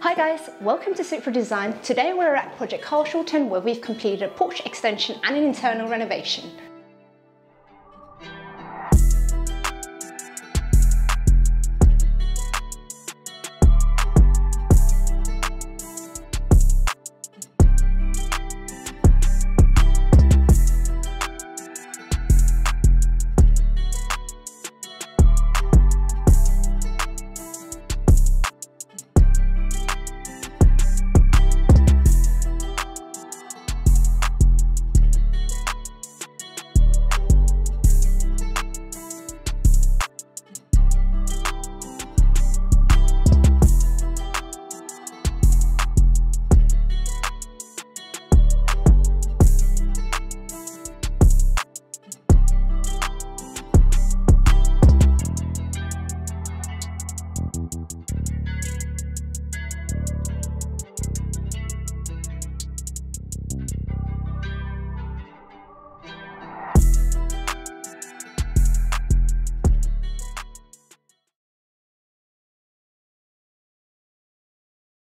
Hi guys, welcome to Supra Design. Today we're at Project Carshalton where we've completed a porch extension and an internal renovation.